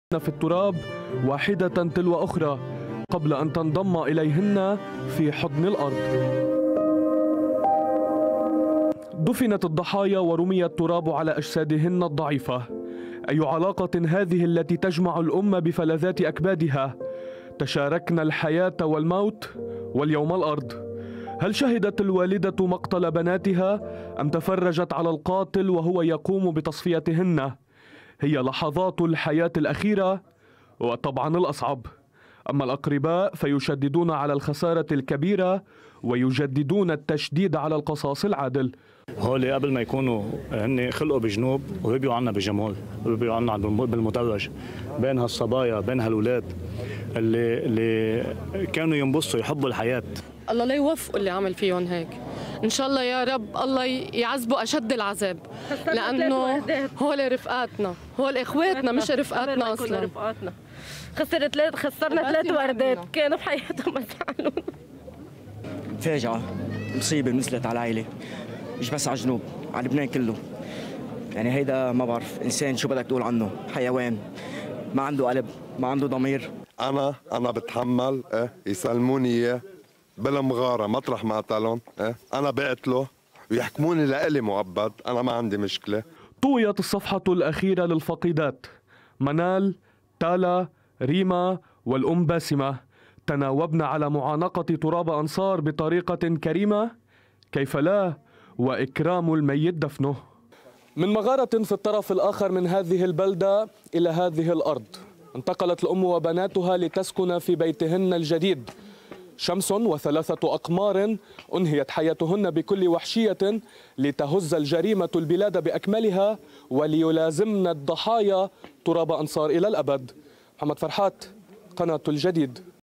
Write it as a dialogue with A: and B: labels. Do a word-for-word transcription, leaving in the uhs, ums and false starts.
A: في التراب واحدة تلو أخرى قبل أن تنضم إليهن في حضن الأرض. دفنت الضحايا ورمي التراب على أجسادهن الضعيفة. أي علاقة هذه التي تجمع الأمة بفلذات أكبادها؟ تشاركنا الحياة والموت واليوم الأرض. هل شهدت الوالدة مقتل بناتها أم تفرجت على القاتل وهو يقوم بتصفيتهن؟ هي لحظات الحياة الأخيرة وطبعا الأصعب. أما الأقرباء فيشددون على الخسارة الكبيرة ويجددون التشديد على القصاص العادل.
B: هولي قبل ما يكونوا هن خلقوا بجنوب وبيبيعوا عنا بجمهور، وبيبيعوا عنا بالمدرج بين هالصبايا بين هالولاد اللي اللي كانوا ينبسطوا يحبوا الحياة.
C: الله لا يوفقوا اللي عمل فيهم هيك. إن شاء الله يا رب الله يعذبوا أشد العذاب، لأنه هول رفقاتنا، هول إخواتنا مش رفقاتنا أصلا.
D: خسرت ثلاث خسرنا ثلاث وردات كانوا بحياتهم ما زعلونا.
E: فاجعة، مصيبة نزلت على العائلة، مش بس على الجنوب، على لبنان كله. يعني هيدا ما بعرف إنسان شو بدك تقول عنه، حيوان ما عنده قلب، ما عنده ضمير.
F: أنا أنا بتحمل إيه يسلموني إياه بالمغارة مطرح ما قتلهم، إيه أنا بقتله ويحكموني لإلي مؤبد، أنا ما عندي مشكلة.
A: طويت الصفحة الأخيرة للفقيدات منال، تالا، ريما والأم باسمة تناوبن على معانقة تراب أنصار بطريقة كريمة، كيف لا، وإكرام الميت دفنه. من مغارة في الطرف الآخر من هذه البلدة إلى هذه الأرض انتقلت الأم وبناتها لتسكن في بيتهن الجديد. شمس وثلاثة أقمار أنهيت حياتهن بكل وحشية لتهز الجريمة البلاد بأكملها وليلازمن الضحايا تراب أنصار إلى الأبد. محمد فرحات، قناة الجديد.